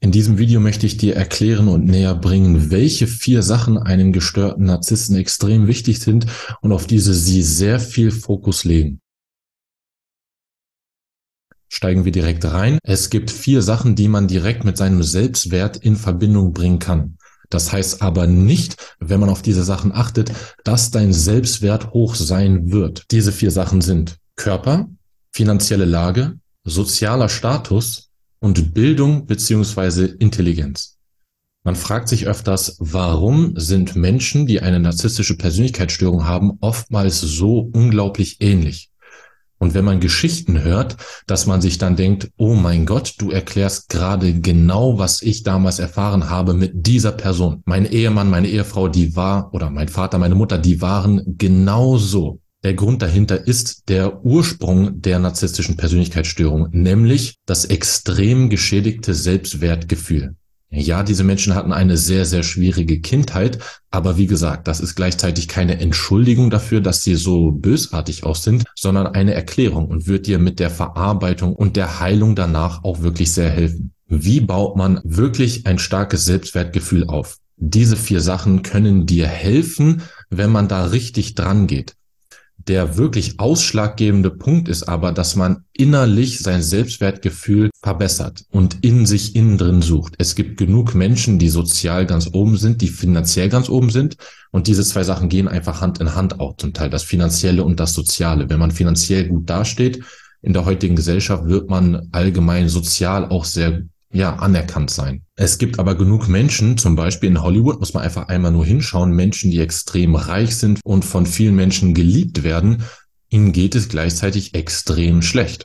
In diesem Video möchte ich dir erklären und näher bringen, welche 4 Sachen einem gestörten Narzissten extrem wichtig sind und auf diese sie sehr viel Fokus legen. Steigen wir direkt rein. Es gibt 4 Sachen, die man direkt mit seinem Selbstwert in Verbindung bringen kann. Das heißt aber nicht, wenn man auf diese Sachen achtet, dass dein Selbstwert hoch sein wird. Diese 4 Sachen sind Körper, finanzielle Lage, sozialer Status und Bildung bzw. Intelligenz. Man fragt sich öfters, warum sind Menschen, die eine narzisstische Persönlichkeitsstörung haben, oftmals so unglaublich ähnlich? Und wenn man Geschichten hört, dass man sich dann denkt, oh mein Gott, du erklärst gerade genau, was ich damals erfahren habe mit dieser Person. Mein Ehemann, meine Ehefrau, die war, oder mein Vater, meine Mutter, die waren genauso. Der Grund dahinter ist der Ursprung der narzisstischen Persönlichkeitsstörung, nämlich das extrem geschädigte Selbstwertgefühl. Ja, diese Menschen hatten eine sehr, sehr schwierige Kindheit, aber wie gesagt, das ist gleichzeitig keine Entschuldigung dafür, dass sie so bösartig aus sind, sondern eine Erklärung und wird dir mit der Verarbeitung und der Heilung danach auch wirklich sehr helfen. Wie baut man wirklich ein starkes Selbstwertgefühl auf? Diese 4 Sachen können dir helfen, wenn man da richtig dran geht. Der wirklich ausschlaggebende Punkt ist aber, dass man innerlich sein Selbstwertgefühl verbessert und in sich innen drin sucht. Es gibt genug Menschen, die sozial ganz oben sind, die finanziell ganz oben sind, und diese 2 Sachen gehen einfach Hand in Hand auch zum Teil, das Finanzielle und das Soziale. Wenn man finanziell gut dasteht, in der heutigen Gesellschaft wird man allgemein sozial auch sehr anerkannt sein. Es gibt aber genug Menschen, zum Beispiel in Hollywood, muss man einfach einmal nur hinschauen, Menschen, die extrem reich sind und von vielen Menschen geliebt werden, ihnen geht es gleichzeitig extrem schlecht.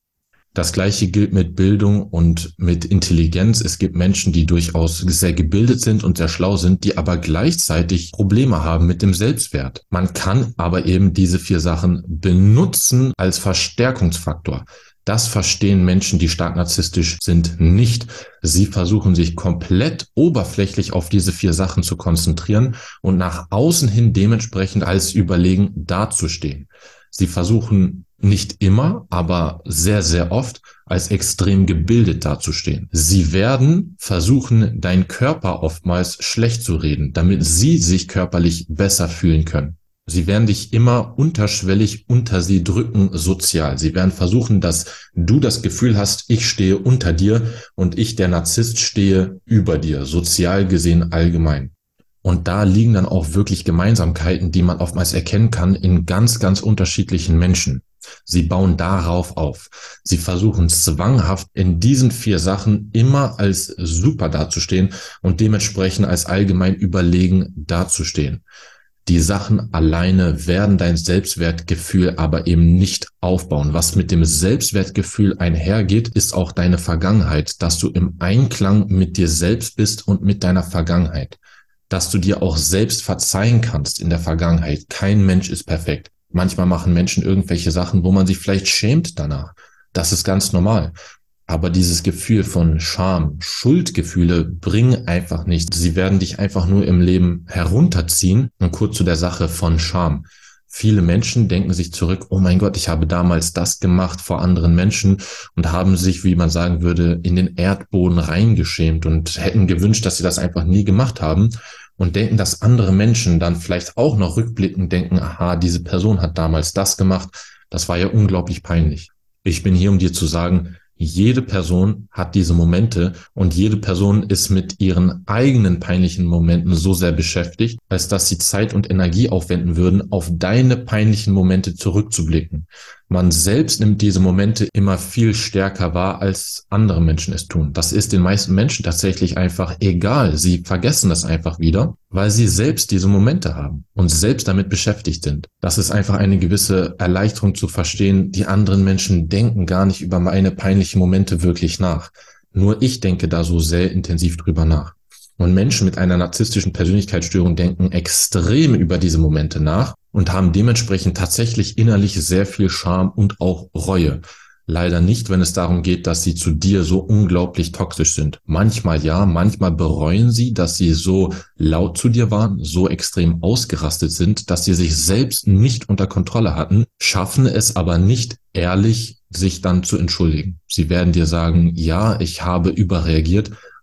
Das Gleiche gilt mit Bildung und mit Intelligenz. Es gibt Menschen, die durchaus sehr gebildet sind und sehr schlau sind, die aber gleichzeitig Probleme haben mit dem Selbstwert. Man kann aber eben diese 4 Sachen benutzen als Verstärkungsfaktor. Das verstehen Menschen, die stark narzisstisch sind, nicht. Sie versuchen sich komplett oberflächlich auf diese 4 Sachen zu konzentrieren und nach außen hin dementsprechend als überlegen dazustehen. Sie versuchen nicht immer, aber sehr, sehr oft als extrem gebildet dazustehen. Sie werden versuchen, deinen Körper oftmals schlecht zu reden, damit sie sich körperlich besser fühlen können. Sie werden dich immer unterschwellig unter sie drücken, sozial. Sie werden versuchen, dass du das Gefühl hast, ich stehe unter dir und ich, der Narzisst, stehe über dir, sozial gesehen allgemein. Und da liegen dann auch wirklich Gemeinsamkeiten, die man oftmals erkennen kann in ganz, ganz unterschiedlichen Menschen. Sie bauen darauf auf. Sie versuchen zwanghaft in diesen 4 Sachen immer als super dazustehen und dementsprechend als allgemein überlegen dazustehen. Die Sachen alleine werden dein Selbstwertgefühl aber eben nicht aufbauen. Was mit dem Selbstwertgefühl einhergeht, ist auch deine Vergangenheit, dass du im Einklang mit dir selbst bist und mit deiner Vergangenheit. Dass du dir auch selbst verzeihen kannst in der Vergangenheit. Kein Mensch ist perfekt. Manchmal machen Menschen irgendwelche Sachen, wo man sich vielleicht schämt danach. Das ist ganz normal. Aber dieses Gefühl von Scham, Schuldgefühle bringen einfach nichts. Sie werden dich einfach nur im Leben herunterziehen. Und kurz zu der Sache von Scham. Viele Menschen denken sich zurück, oh mein Gott, ich habe damals das gemacht vor anderen Menschen und haben sich, wie man sagen würde, in den Erdboden reingeschämt und hätten gewünscht, dass sie das einfach nie gemacht haben und denken, dass andere Menschen dann vielleicht auch noch rückblickend denken, aha, diese Person hat damals das gemacht, das war ja unglaublich peinlich. Ich bin hier, um dir zu sagen, jede Person hat diese Momente und jede Person ist mit ihren eigenen peinlichen Momenten so sehr beschäftigt, als dass sie Zeit und Energie aufwenden würden, auf deine peinlichen Momente zurückzublicken. Man selbst nimmt diese Momente immer viel stärker wahr, als andere Menschen es tun. Das ist den meisten Menschen tatsächlich einfach egal. Sie vergessen das einfach wieder, weil sie selbst diese Momente haben und selbst damit beschäftigt sind. Das ist einfach eine gewisse Erleichterung zu verstehen. Die anderen Menschen denken gar nicht über meine peinlichen Momente wirklich nach. Nur ich denke da so sehr intensiv drüber nach. Und Menschen mit einer narzisstischen Persönlichkeitsstörung denken extrem über diese Momente nach und haben dementsprechend tatsächlich innerlich sehr viel Scham und auch Reue. Leider nicht, wenn es darum geht, dass sie zu dir so unglaublich toxisch sind. Manchmal ja, manchmal bereuen sie, dass sie so laut zu dir waren, so extrem ausgerastet sind, dass sie sich selbst nicht unter Kontrolle hatten, schaffen es aber nicht ehrlich, sich dann zu entschuldigen. Sie werden dir sagen, ja, ich habe überreagiert,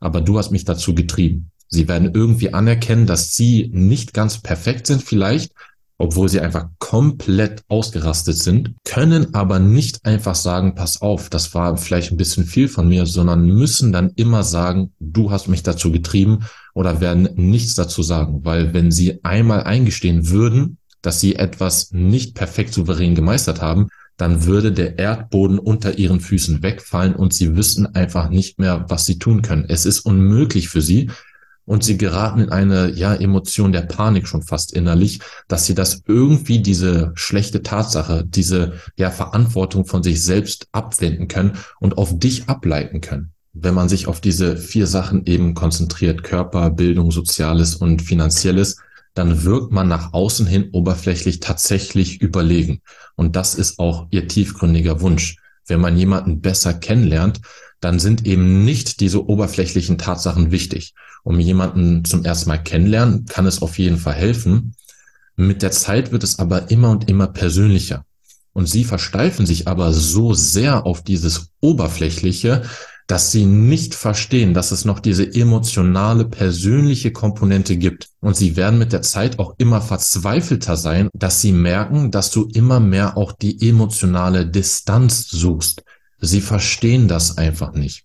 aber du hast mich dazu getrieben. Sie werden irgendwie anerkennen, dass sie nicht ganz perfekt sind vielleicht, obwohl sie einfach komplett ausgerastet sind, können aber nicht einfach sagen, pass auf, das war vielleicht ein bisschen viel von mir, sondern müssen dann immer sagen, du hast mich dazu getrieben, oder werden nichts dazu sagen, weil wenn sie einmal eingestehen würden, dass sie etwas nicht perfekt souverän gemeistert haben, dann würde der Erdboden unter ihren Füßen wegfallen und sie wüssten einfach nicht mehr, was sie tun können. Es ist unmöglich für sie, und sie geraten in eine, Emotion der Panik schon fast innerlich, dass sie das irgendwie, diese schlechte Tatsache, diese, Verantwortung von sich selbst abwenden können und auf dich ableiten können. Wenn man sich auf diese 4 Sachen eben konzentriert, Körper, Bildung, Soziales und Finanzielles, dann wirkt man nach außen hin oberflächlich tatsächlich überlegen. Und das ist auch ihr tiefgründiger Wunsch. Wenn man jemanden besser kennenlernt, dann sind eben nicht diese oberflächlichen Tatsachen wichtig. Um jemanden zum ersten Mal kennenlernen, kann es auf jeden Fall helfen. Mit der Zeit wird es aber immer und immer persönlicher. Und sie versteifen sich aber so sehr auf dieses Oberflächliche, dass sie nicht verstehen, dass es noch diese emotionale, persönliche Komponente gibt. Und sie werden mit der Zeit auch immer verzweifelter sein, dass sie merken, dass du immer mehr auch die emotionale Distanz suchst. Sie verstehen das einfach nicht.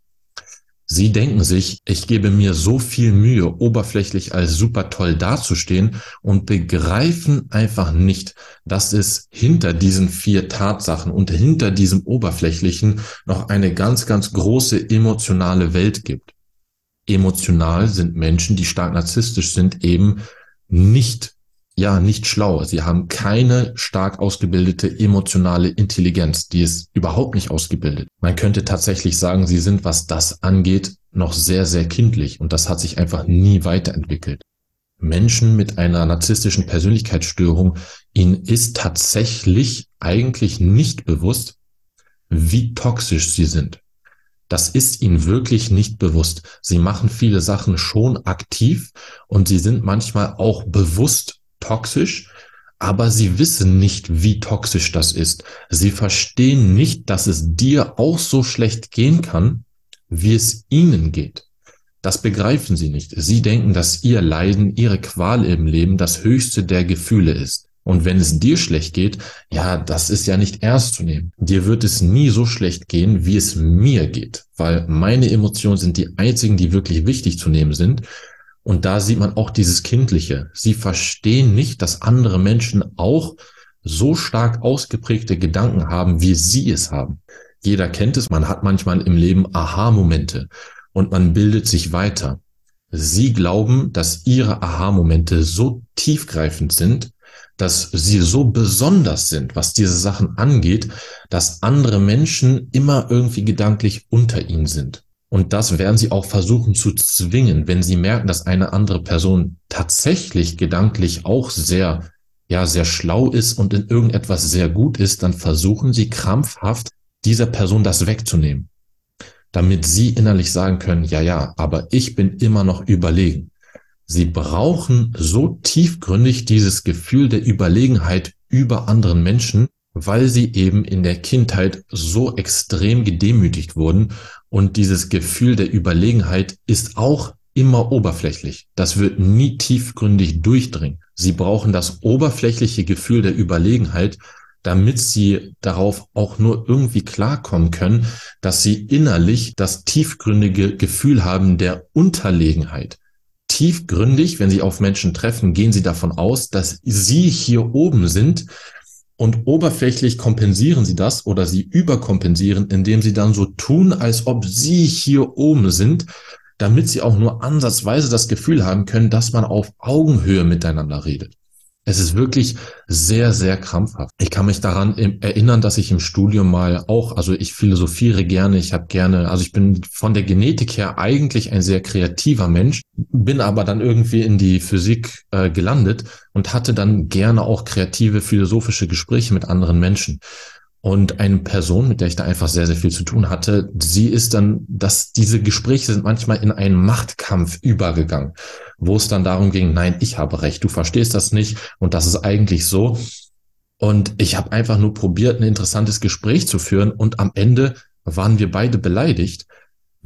Sie denken sich, ich gebe mir so viel Mühe, oberflächlich als super toll dazustehen, und begreifen einfach nicht, dass es hinter diesen 4 Tatsachen und hinter diesem Oberflächlichen noch eine ganz, ganz große emotionale Welt gibt. Emotional sind Menschen, die stark narzisstisch sind, eben nicht schlau. Sie haben keine stark ausgebildete emotionale Intelligenz. Die ist überhaupt nicht ausgebildet. Man könnte tatsächlich sagen, sie sind, was das angeht, noch sehr, sehr kindlich. Und das hat sich einfach nie weiterentwickelt. Menschen mit einer narzisstischen Persönlichkeitsstörung, ihnen ist tatsächlich eigentlich nicht bewusst, wie toxisch sie sind. Das ist ihnen wirklich nicht bewusst. Sie machen viele Sachen schon aktiv und sie sind manchmal auch bewusst toxisch, aber sie wissen nicht, wie toxisch das ist. Sie verstehen nicht, dass es dir auch so schlecht gehen kann, wie es ihnen geht. Das begreifen sie nicht. Sie denken, dass ihr Leiden, ihre Qual im Leben das höchste der Gefühle ist. Und wenn es dir schlecht geht, das ist ja nicht ernst zu nehmen. Dir wird es nie so schlecht gehen, wie es mir geht, weil meine Emotionen sind die einzigen, die wirklich wichtig zu nehmen sind. Und da sieht man auch dieses Kindliche. Sie verstehen nicht, dass andere Menschen auch so stark ausgeprägte Gedanken haben, wie sie es haben. Jeder kennt es, man hat manchmal im Leben Aha-Momente und man bildet sich weiter. Sie glauben, dass ihre Aha-Momente so tiefgreifend sind, dass sie so besonders sind, was diese Sachen angeht, dass andere Menschen immer irgendwie gedanklich unter ihnen sind. Und das werden sie auch versuchen zu zwingen, wenn sie merken, dass eine andere Person tatsächlich gedanklich auch sehr schlau ist und in irgendetwas sehr gut ist, dann versuchen sie krampfhaft, dieser Person das wegzunehmen, damit sie innerlich sagen können, aber ich bin immer noch überlegen. Sie brauchen so tiefgründig dieses Gefühl der Überlegenheit über anderen Menschen, weil sie eben in der Kindheit so extrem gedemütigt wurden, und dieses Gefühl der Überlegenheit ist auch immer oberflächlich. Das wird nie tiefgründig durchdringen. Sie brauchen das oberflächliche Gefühl der Überlegenheit, damit sie darauf auch nur irgendwie klarkommen können, dass sie innerlich das tiefgründige Gefühl haben der Unterlegenheit. Tiefgründig, wenn sie auf Menschen treffen, gehen sie davon aus, dass sie hier oben sind, und oberflächlich kompensieren sie das oder sie überkompensieren, indem sie dann so tun, als ob sie hier oben sind, damit sie auch nur ansatzweise das Gefühl haben können, dass man auf Augenhöhe miteinander redet. Es ist wirklich sehr, sehr krampfhaft. Ich kann mich daran erinnern, dass ich im Studium mal auch, also ich philosophiere gerne, ich bin von der Genetik her eigentlich ein sehr kreativer Mensch, bin aber dann irgendwie in die Physik gelandet und hatte dann gerne auch kreative, philosophische Gespräche mit anderen Menschen. Und eine Person, mit der ich da einfach sehr, sehr viel zu tun hatte, diese Gespräche sind manchmal in einen Machtkampf übergegangen, wo es dann darum ging, nein, ich habe recht, du verstehst das nicht und das ist eigentlich so. Und ich habe einfach nur probiert, ein interessantes Gespräch zu führen, und am Ende waren wir beide beleidigt,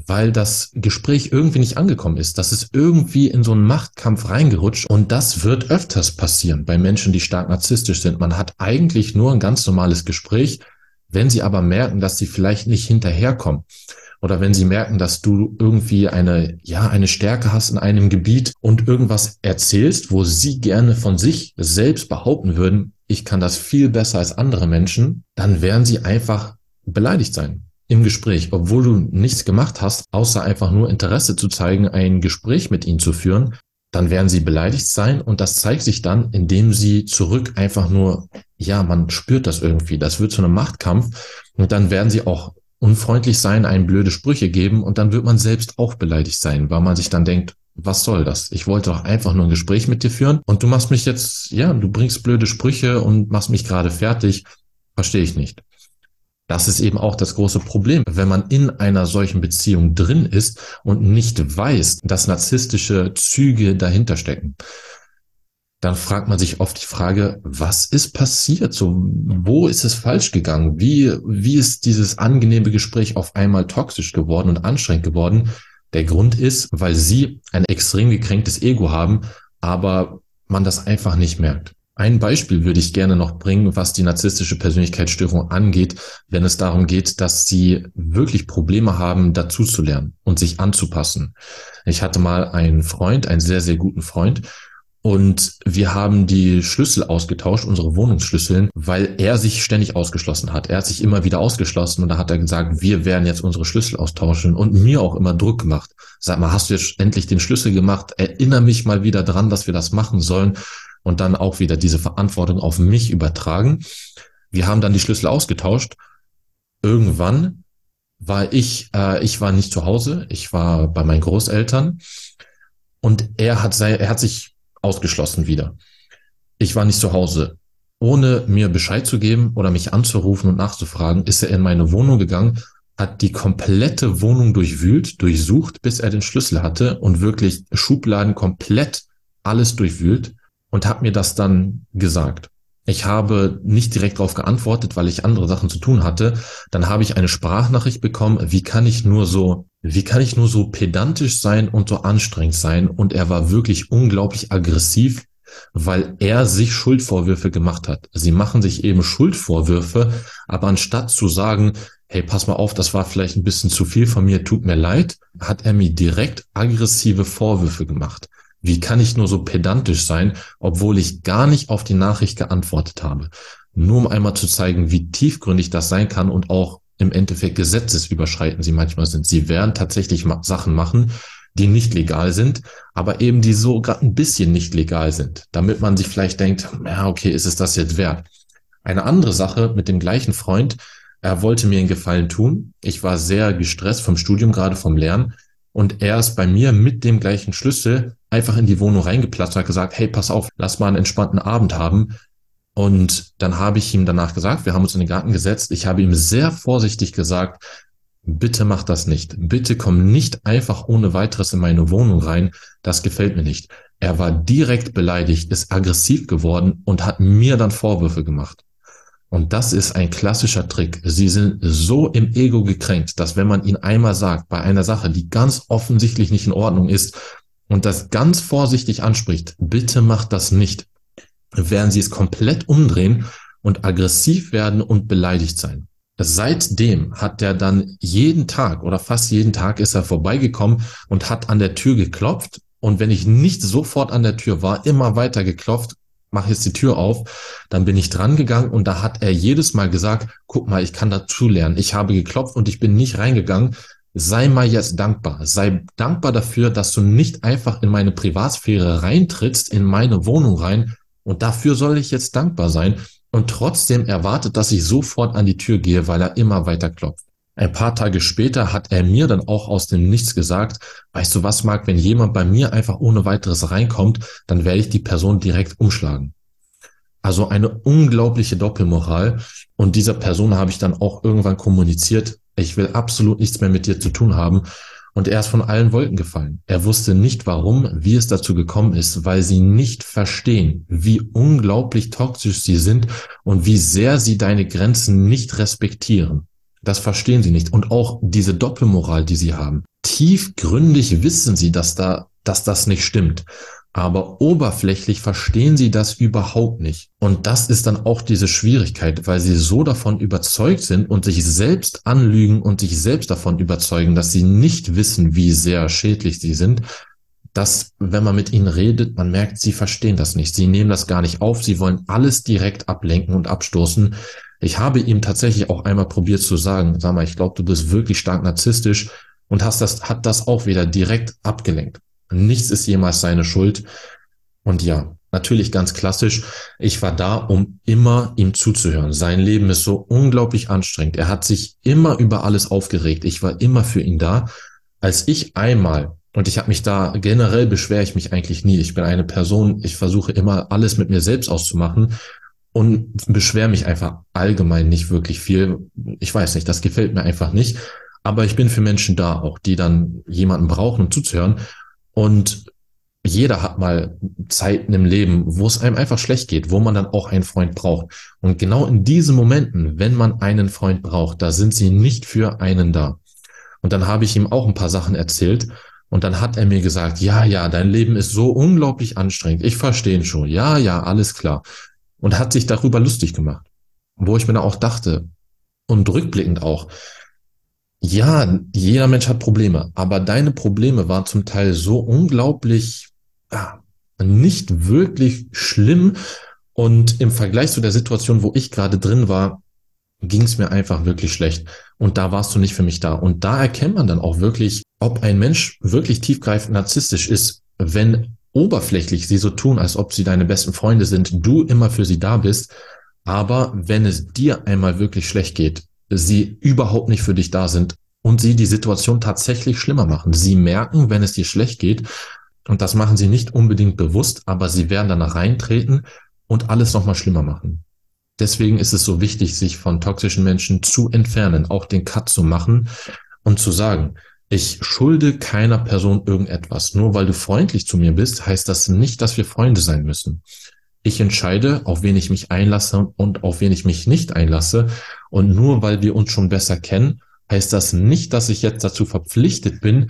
weil das Gespräch irgendwie nicht angekommen ist. Das ist irgendwie in so einen Machtkampf reingerutscht und das wird öfters passieren bei Menschen, die stark narzisstisch sind. Man hat eigentlich nur ein ganz normales Gespräch, wenn sie aber merken, dass sie vielleicht nicht hinterherkommen oder wenn sie merken, dass du irgendwie eine Stärke hast in einem Gebiet und irgendwas erzählst, wo sie gerne von sich selbst behaupten würden, ich kann das viel besser als andere Menschen, dann werden sie einfach beleidigt sein im Gespräch, obwohl du nichts gemacht hast, außer einfach nur Interesse zu zeigen, ein Gespräch mit ihnen zu führen, dann werden sie beleidigt sein und das zeigt sich dann, indem sie zurück einfach nur, ja, man spürt das irgendwie, das wird zu einem Machtkampf und dann werden sie auch unfreundlich sein, einem blöde Sprüche geben und dann wird man selbst auch beleidigt sein, weil man sich dann denkt, was soll das? Ich wollte doch einfach nur ein Gespräch mit dir führen und du machst mich jetzt, ja, du bringst blöde Sprüche und machst mich gerade fertig. Verstehe ich nicht. Das ist eben auch das große Problem, wenn man in einer solchen Beziehung drin ist und nicht weiß, dass narzisstische Züge dahinter stecken. Dann fragt man sich oft die Frage, was ist passiert? So, wo ist es falsch gegangen? Wie ist dieses angenehme Gespräch auf einmal toxisch geworden und anstrengend geworden? Der Grund ist, weil sie ein extrem gekränktes Ego haben, aber man das einfach nicht merkt. Ein Beispiel würde ich gerne noch bringen, was die narzisstische Persönlichkeitsstörung angeht, wenn es darum geht, dass sie wirklich Probleme haben, dazuzulernen und sich anzupassen. Ich hatte mal einen Freund, einen sehr, sehr guten Freund, und wir haben die Schlüssel ausgetauscht, unsere Wohnungsschlüsseln, weil er sich ständig ausgeschlossen hat. Er hat sich immer wieder ausgeschlossen und da hat er gesagt, wir werden jetzt unsere Schlüssel austauschen und mir auch immer Druck gemacht. Sag mal, hast du jetzt endlich den Schlüssel gemacht? Erinnere mich mal wieder dran, dass wir das machen sollen und dann auch wieder diese Verantwortung auf mich übertragen. Wir haben dann die Schlüssel ausgetauscht. Irgendwann ich war nicht zu Hause, ich war bei meinen Großeltern und er hat sich ausgeschlossen wieder. Ich war nicht zu Hause. Ohne mir Bescheid zu geben oder mich anzurufen und nachzufragen, ist er in meine Wohnung gegangen, hat die komplette Wohnung durchsucht, bis er den Schlüssel hatte und wirklich Schubladen komplett alles durchwühlt und hat mir das dann gesagt. Ich habe nicht direkt darauf geantwortet, weil ich andere Sachen zu tun hatte. Dann habe ich eine Sprachnachricht bekommen, wie kann ich nur so pedantisch sein und so anstrengend sein? Und er war wirklich unglaublich aggressiv, weil er sich Schuldvorwürfe gemacht hat. Sie machen sich eben Schuldvorwürfe, aber anstatt zu sagen, hey, pass mal auf, das war vielleicht ein bisschen zu viel von mir, tut mir leid, hat er mir direkt aggressive Vorwürfe gemacht. Wie kann ich nur so pedantisch sein, obwohl ich gar nicht auf die Nachricht geantwortet habe? Nur um einmal zu zeigen, wie tiefgründig das sein kann und auch im Endeffekt gesetzesüberschreitend sie manchmal sind. Sie werden tatsächlich Sachen machen, die nicht legal sind, aber eben die so gerade ein bisschen nicht legal sind, damit man sich vielleicht denkt, ja, okay, ist es das jetzt wert? Eine andere Sache mit dem gleichen Freund, er wollte mir einen Gefallen tun. Ich war sehr gestresst vom Studium, gerade vom Lernen. Und er ist bei mir mit dem gleichen Schlüssel einfach in die Wohnung reingeplatzt und hat gesagt, hey, pass auf, lass mal einen entspannten Abend haben. Und dann habe ich ihm danach gesagt, wir haben uns in den Garten gesetzt. Ich habe ihm sehr vorsichtig gesagt, bitte mach das nicht. Bitte komm nicht einfach ohne weiteres in meine Wohnung rein. Das gefällt mir nicht. Er war direkt beleidigt, ist aggressiv geworden und hat mir dann Vorwürfe gemacht. Und das ist ein klassischer Trick. Sie sind so im Ego gekränkt, dass wenn man ihnen einmal sagt, bei einer Sache, die ganz offensichtlich nicht in Ordnung ist und das ganz vorsichtig anspricht, bitte macht das nicht, werden sie es komplett umdrehen und aggressiv werden und beleidigt sein. Seitdem hat er dann jeden Tag oder fast jeden Tag ist er vorbeigekommen und hat an der Tür geklopft. Und wenn ich nicht sofort an der Tür war, immer weiter geklopft, mach jetzt die Tür auf, dann bin ich dran gegangen und da hat er jedes Mal gesagt, guck mal, ich kann dazu lernen. Ich habe geklopft und ich bin nicht reingegangen. Sei mal jetzt dankbar. Sei dankbar dafür, dass du nicht einfach in meine Privatsphäre reintrittst, in meine Wohnung rein. Und dafür soll ich jetzt dankbar sein. Und trotzdem erwartet, dass ich sofort an die Tür gehe, weil er immer weiter klopft. Ein paar Tage später hat er mir dann auch aus dem Nichts gesagt, weißt du was, Marc, wenn jemand bei mir einfach ohne weiteres reinkommt, dann werde ich die Person direkt umschlagen. Also eine unglaubliche Doppelmoral. Und dieser Person habe ich dann auch irgendwann kommuniziert, ich will absolut nichts mehr mit dir zu tun haben. Und er ist von allen Wolken gefallen. Er wusste nicht warum, wie es dazu gekommen ist, weil sie nicht verstehen, wie unglaublich toxisch sie sind und wie sehr sie deine Grenzen nicht respektieren. Das verstehen sie nicht. Und auch diese Doppelmoral, die sie haben. tiefgründig wissen sie, dass das nicht stimmt. Aber oberflächlich verstehen sie das überhaupt nicht. Und das ist dann auch diese Schwierigkeit, weil sie so davon überzeugt sind und sich selbst anlügen und sich selbst davon überzeugen, dass sie nicht wissen, wie sehr schädlich sie sind, dass, wenn man mit ihnen redet, man merkt, sie verstehen das nicht. Sie nehmen das gar nicht auf. Sie wollen alles direkt ablenken und abstoßen. Ich habe ihm tatsächlich auch einmal probiert zu sagen, sag mal, ich glaube, du bist wirklich stark narzisstisch, und hat das auch wieder direkt abgelenkt. Nichts ist jemals seine Schuld. Und ja, natürlich ganz klassisch. Ich war da, um immer ihm zuzuhören. Sein Leben ist so unglaublich anstrengend. Er hat sich immer über alles aufgeregt. Ich war immer für ihn da. Als ich einmal, und ich habe mich da, generell beschwere ich mich eigentlich nie. Ich bin eine Person, ich versuche immer alles mit mir selbst auszumachen und beschwere mich einfach allgemein nicht wirklich viel. Ich weiß nicht, das gefällt mir einfach nicht. Aber ich bin für Menschen da, auch die dann jemanden brauchen, um zuzuhören. Und jeder hat mal Zeiten im Leben, wo es einem einfach schlecht geht, wo man dann auch einen Freund braucht. Und genau in diesen Momenten, wenn man einen Freund braucht, da sind sie nicht für einen da. Und dann habe ich ihm auch ein paar Sachen erzählt. Und dann hat er mir gesagt, ja, ja, dein Leben ist so unglaublich anstrengend. Ich verstehe ihn schon. Ja, ja, alles klar. Und hat sich darüber lustig gemacht. Wo ich mir dann auch dachte, und rückblickend auch, ja, jeder Mensch hat Probleme, aber deine Probleme waren zum Teil so unglaublich, nicht wirklich schlimm. Und im Vergleich zu der Situation, wo ich gerade drin war, ging es mir einfach wirklich schlecht. Und da warst du nicht für mich da. Und da erkennt man dann auch wirklich, ob ein Mensch wirklich tiefgreifend narzisstisch ist, wenn oberflächlich sie so tun, als ob sie deine besten Freunde sind, du immer für sie da bist, aber wenn es dir einmal wirklich schlecht geht, sie überhaupt nicht für dich da sind und sie die Situation tatsächlich schlimmer machen. Sie merken, wenn es dir schlecht geht, und das machen sie nicht unbedingt bewusst, aber sie werden dann reintreten und alles nochmal schlimmer machen. Deswegen ist es so wichtig, sich von toxischen Menschen zu entfernen, auch den Cut zu machen und zu sagen, ich schulde keiner Person irgendetwas. Nur weil du freundlich zu mir bist, heißt das nicht, dass wir Freunde sein müssen. Ich entscheide, auf wen ich mich einlasse und auf wen ich mich nicht einlasse. Und nur weil wir uns schon besser kennen, heißt das nicht, dass ich jetzt dazu verpflichtet bin,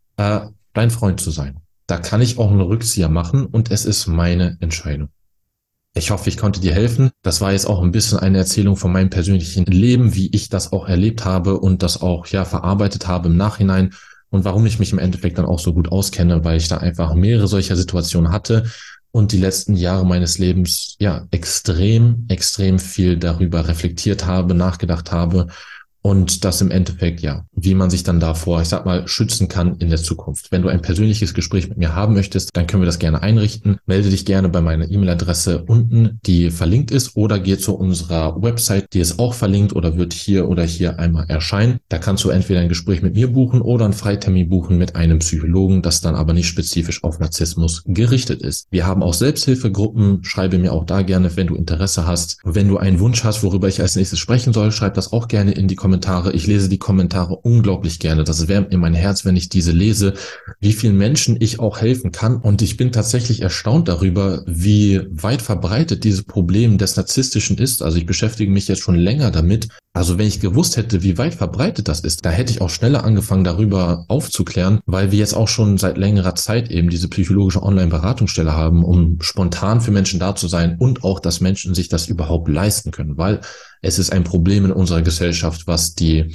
dein Freund zu sein. Da kann ich auch einen Rückzieher machen und es ist meine Entscheidung. Ich hoffe, ich konnte dir helfen. Das war jetzt auch ein bisschen eine Erzählung von meinem persönlichen Leben, wie ich das auch erlebt habe und das auch verarbeitet habe im Nachhinein und warum ich mich im Endeffekt dann auch so gut auskenne, weil ich da einfach mehrere solcher Situationen hatte und die letzten Jahre meines Lebens extrem, extrem viel darüber reflektiert habe, nachgedacht habe. Und das im Endeffekt, wie man sich dann davor, ich sag mal, schützen kann in der Zukunft. Wenn du ein persönliches Gespräch mit mir haben möchtest, dann können wir das gerne einrichten. Melde dich gerne bei meiner E-Mail-Adresse unten, die verlinkt ist, oder geh zu unserer Website, die ist auch verlinkt oder wird hier oder hier einmal erscheinen. Da kannst du entweder ein Gespräch mit mir buchen oder einen Freitermin buchen mit einem Psychologen, das dann aber nicht spezifisch auf Narzissmus gerichtet ist. Wir haben auch Selbsthilfegruppen, schreibe mir auch da gerne, wenn du Interesse hast. Wenn du einen Wunsch hast, worüber ich als nächstes sprechen soll, schreib das auch gerne in die Kommentare. Ich lese die Kommentare unglaublich gerne. Das wärmt mir mein Herz, wenn ich diese lese, wie vielen Menschen ich auch helfen kann. Und ich bin tatsächlich erstaunt darüber, wie weit verbreitet dieses Problem des Narzisstischen ist. Also ich beschäftige mich jetzt schon länger damit. Also wenn ich gewusst hätte, wie weit verbreitet das ist, da hätte ich auch schneller angefangen, darüber aufzuklären, weil wir jetzt auch schon seit längerer Zeit eben diese psychologische Online-Beratungsstelle haben, um spontan für Menschen da zu sein und auch, dass Menschen sich das überhaupt leisten können, weil es ist ein Problem in unserer Gesellschaft, was wir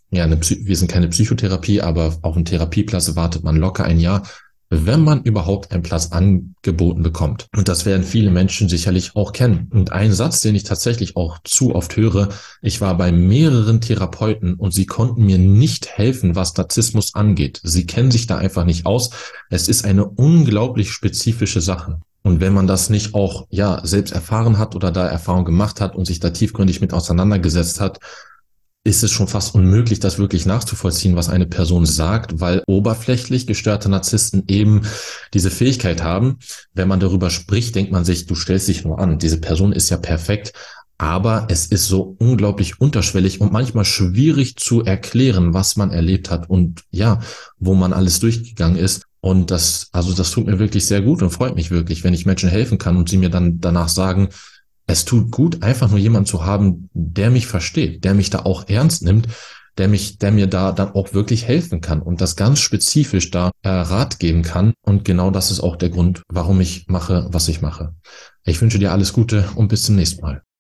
sind keine Psychotherapie, aber auf einen Therapieplatz wartet man locker ein Jahr, wenn man überhaupt einen Platz angeboten bekommt. Und das werden viele Menschen sicherlich auch kennen. Und ein Satz, den ich tatsächlich auch zu oft höre, ich war bei mehreren Therapeuten und sie konnten mir nicht helfen, was Narzissmus angeht. Sie kennen sich da einfach nicht aus. Es ist eine unglaublich spezifische Sache. Und wenn man das nicht auch selbst erfahren hat oder da Erfahrung gemacht hat und sich da tiefgründig mit auseinandergesetzt hat, ist es schon fast unmöglich, das wirklich nachzuvollziehen, was eine Person sagt, weil oberflächlich gestörte Narzissten eben diese Fähigkeit haben. Wenn man darüber spricht, denkt man sich, du stellst dich nur an. Diese Person ist ja perfekt, aber es ist so unglaublich unterschwellig und manchmal schwierig zu erklären, was man erlebt hat und wo man alles durchgegangen ist. Und das tut mir wirklich sehr gut und freut mich wirklich, wenn ich Menschen helfen kann und sie mir dann danach sagen, es tut gut, einfach nur jemanden zu haben, der mich versteht, der mich da auch ernst nimmt, der mir da dann auch wirklich helfen kann und das ganz spezifisch da Rat geben kann. Und genau das ist auch der Grund, warum ich mache, was ich mache. Ich wünsche dir alles Gute und bis zum nächsten Mal.